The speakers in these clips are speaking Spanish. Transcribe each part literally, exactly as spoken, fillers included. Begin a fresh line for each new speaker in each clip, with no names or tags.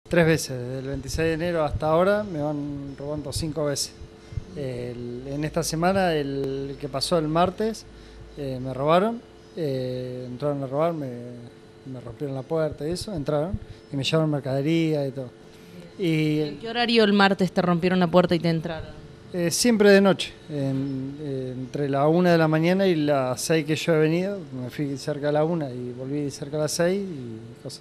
Tres veces, desde el veintiséis de enero hasta ahora me van robando cinco veces. El- en esta semana, el que pasó el martes, eh, me robaron, eh, entraron a robar, me, me rompieron la puerta y eso, entraron y me llevaron mercadería y todo. Y
¿En qué horario el martes te rompieron la puerta y te entraron?
eh, siempre de noche, en- eh, entre la una de la mañana y las seis que yo he venido, me fui cerca de la una y volví cerca de las seis y cosas.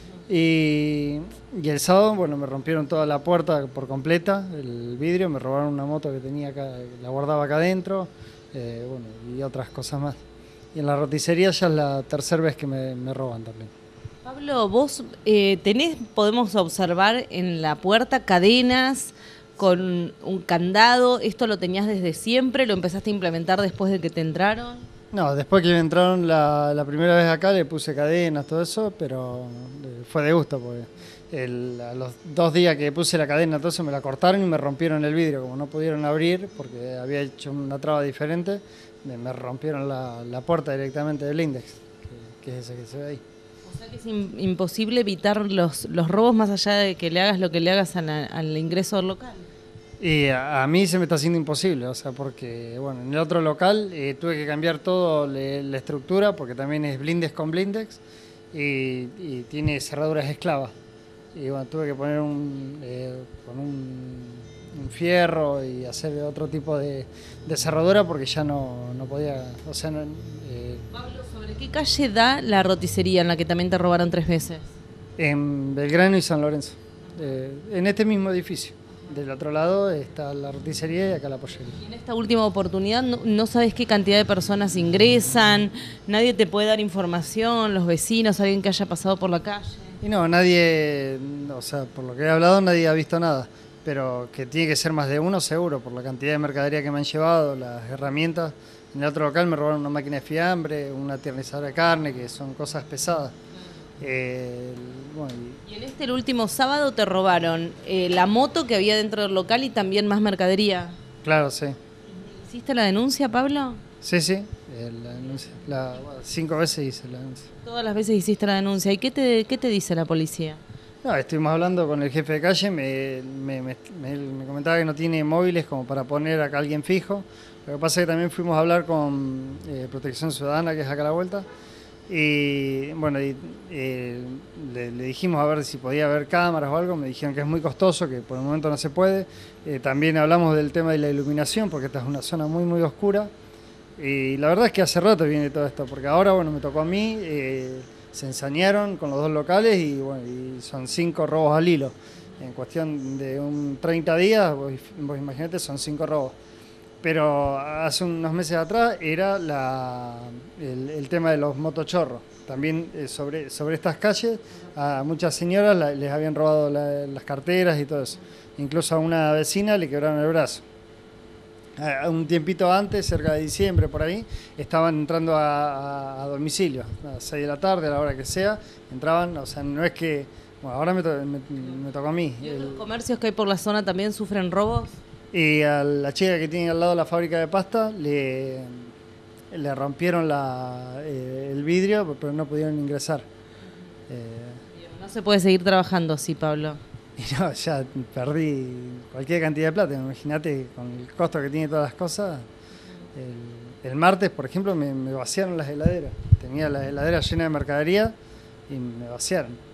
Y, y el sábado, bueno, me rompieron toda la puerta por completa, el vidrio, me robaron una moto que tenía acá, la guardaba acá adentro, eh, bueno, y otras cosas más. Y en la roticería ya es la tercera vez que me, me roban también.
Pablo, vos eh, tenés, podemos observar en la puerta cadenas con un candado. ¿Esto lo tenías desde siempre? ¿Lo empezaste a implementar después de que te entraron?
No, después que me entraron la, la primera vez acá le puse cadenas, todo eso, pero eh, fue de gusto, porque el- a los dos días que puse la cadena, todo eso me la cortaron y me rompieron el vidrio. Como no pudieron abrir, porque había hecho una traba diferente, me, me rompieron la, la puerta directamente del Index, que, que es ese que se ve ahí.
O sea que es im- imposible evitar los, los robos más allá de que le hagas lo que le hagas a la- al ingreso del local.
Y a, a mí se me está haciendo imposible, o sea, porque, bueno, en el otro local eh, tuve que cambiar todo le- la estructura, porque también es blindex con blindex, y, y tiene cerraduras esclavas. Y bueno, tuve que poner un, eh, con un, un fierro y hacer otro tipo de, de cerradura porque ya no, no podía, o sea, no, eh,
Pablo, ¿sobre qué calle da la roticería en la que también te robaron tres veces?
en Belgrano y San Lorenzo, eh, en este mismo edificio. Del otro lado está la roticería y acá la pollería.
Y en esta última oportunidad no, no sabes qué cantidad de personas ingresan, nadie te puede dar información, los vecinos, alguien que haya pasado por la calle.
Y no, nadie, o sea, por lo que he hablado, nadie ha visto nada, pero que tiene que ser más de uno seguro, por la cantidad de mercadería que me han llevado, las herramientas. En el otro local me robaron una máquina de fiambre, una tiernizadora de carne, que son cosas pesadas. Eh, bueno, y-
Y en este el último sábado te robaron eh, la moto que había dentro del local y también más mercadería.
claro, sí.
¿Hiciste la denuncia, Pablo?
Sí, sí, eh, la denuncia. La- bueno, cinco veces hice la denuncia.
Todas las veces hiciste la denuncia. ¿Y qué te, qué te dice la policía?
No, estuvimos hablando con el jefe de calle, me, me, me- me- me comentaba que no tiene móviles como para poner acá a alguien fijo. Lo que pasa es que también fuimos a hablar con eh, Protección Ciudadana, que es acá a la vuelta, y bueno, y, eh, le, le dijimos a ver si podía haber cámaras o algo, me dijeron que es muy costoso, que por el momento no se puede. Eh, también hablamos del tema de la iluminación, porque esta es una zona muy, muy oscura. Y la verdad es que hace rato viene todo esto, porque ahora, bueno, me tocó a mí, eh, se ensañaron con los dos locales y, bueno, y son cinco robos al hilo. En cuestión de un treinta días, vos, vos imaginate, son cinco robos. Pero hace unos meses atrás era la, el, el tema de los motochorros. También eh, sobre, sobre estas calles a muchas señoras la- les habían robado la- las carteras y todo eso. Incluso a una vecina le quebraron el brazo. A- Un tiempito antes, cerca de diciembre, por ahí, estaban entrando a, a- a domicilio, a las seis de la tarde, a la hora que sea, entraban, o sea, no es que, bueno, ahora me, to- me- me tocó a mí.
¿Y otros
El-
comercios que hay por la zona también sufren robos?
y a la chica que tiene al lado la fábrica de pasta le, le rompieron la, eh, el vidrio, pero no pudieron ingresar. Eh,
No se puede seguir trabajando así, Pablo.
y no, ya perdí cualquier cantidad de plata. Imagínate con el costo que tiene todas las cosas. El, el martes, por ejemplo, me, me vaciaron las heladeras. Tenía las heladeras llenas de mercadería y me vaciaron.